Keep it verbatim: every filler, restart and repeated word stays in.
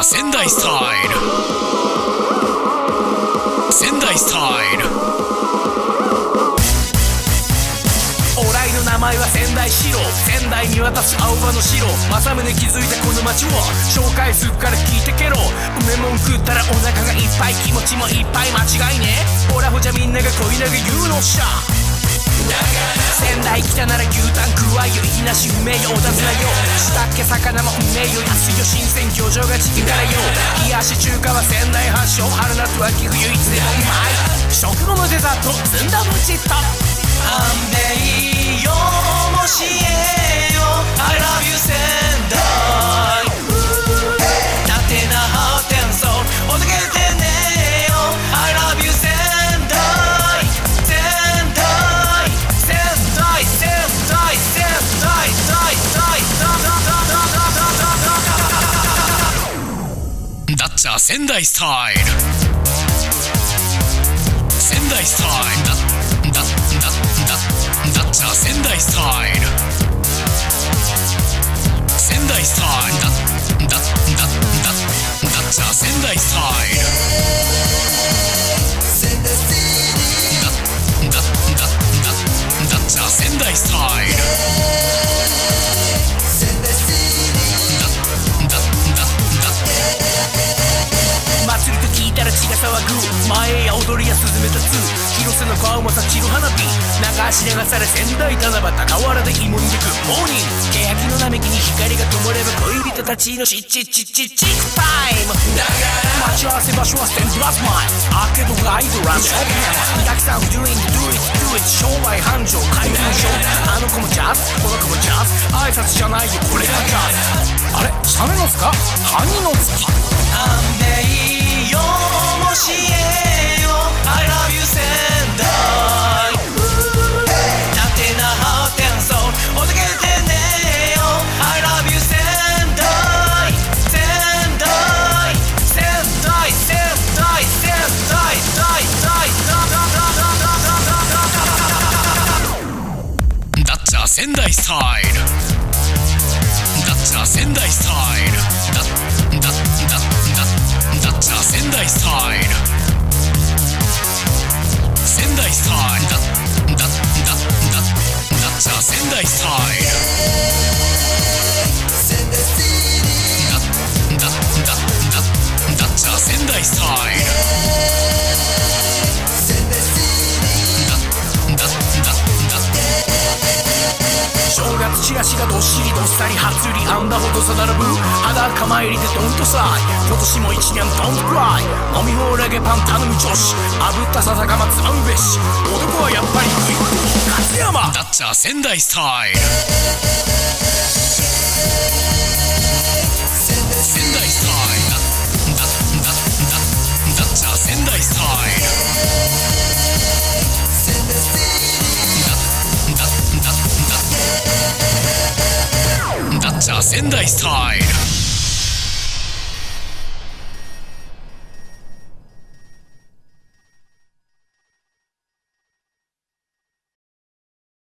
ゃ仙台スタイル、仙台スタイル。 オライの名前は仙台四郎、仙台見渡す青葉の白、政宗気づいたこの街を紹介するから聞いてけろ。梅もん食ったらお腹がいっぱい、気持ちもいっぱい、間違いね。オラほじゃみんなが恋なが言うのっしゃ。仙台来たなら牛タン食わいよ、いきなしうめえよ、お尋ねよ。したっけ魚もうめえよ、安いよ、新鮮漁場がチキンからよ。冷やし中華は仙台発祥、春夏秋冬いつでもうまい。食後のデザートずんだ餅とあんべいよもしえよ I love you 仙台立てなは天層おどけてねよ I love you 仙台仙台仙台仙台仙台大大だっちゃ仙台スタイル、仙台スタイルだだだだだっちゃ仙台スタイル、仙台スタイルだだだだだっちゃ仙台スタイル、だだだだだっちゃ仙台スタイル、だだだだ祭りと聞いたら血が騒ぐ、前や踊りやスズメとツー、広瀬の川もさ散る花火、流し流され仙台七夕河原で芋にでくモーニング、欅の並木に光が灯れば恋人たちのチッチッチッチッチックタイム。待ち合わせ場所はステンプラスマイル、アーケードがアイドルランドショッピング、三崎さん doing do it do it 商売繁盛開運商、あの子もジャズこの子もジャズ、挨拶じゃないよこれがジャズ。あれサメのつかカニの月、あんべいよもしえよ I love you 仙台立てなは天層おどけてねよ I love you 仙台仙台仙台仙台仙台大大だっちゃ仙台スタイル、だっちゃ仙台スタイル、だだだだだっちゃ仙台スタイル、仙台スタイルだだだだだっちゃ仙台スタイル、だだだだだっちゃ仙台スタイル、だだだだ正月チラシがどっしりどっさり初売りあんだほどさ並ぶ、裸参りでドンとさい今年も一年ドンとクライ、飲み放レゲパン頼む女子炙ったささかまつまむべし、男はやっぱりグイッと勝山だっちゃ仙台スタイル、仙台スタイルだだだだだっちゃ仙台スタイル、だだだだだっちゃ仙台スタイル。